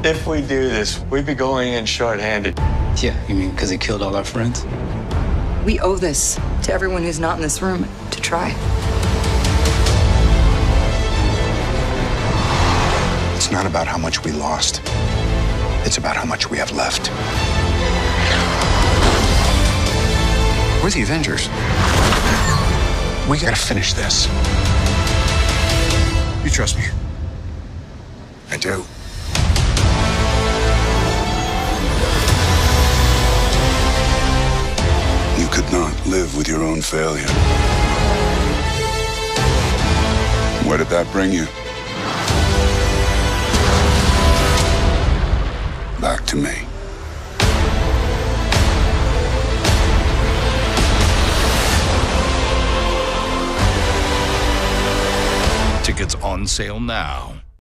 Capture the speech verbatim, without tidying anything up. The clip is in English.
If we do this, we'd be going in short-handed. Yeah, you mean because he killed all our friends? We owe this to everyone who's not in this room to try. It's not about how much we lost. It's about how much we have left. We're the Avengers. We gotta finish this. You trust me? I do. You could not live with your own failure. Where did that bring you? Back to me. Tickets on sale now.